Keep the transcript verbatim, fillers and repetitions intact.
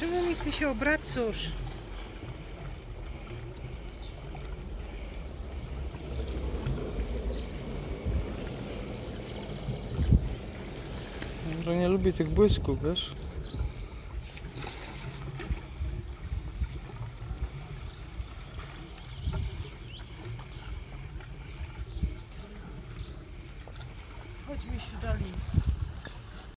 Czemu mi ty się obracasz? Może nie lubi tych błysków, wiesz? Chodź mi się dalej.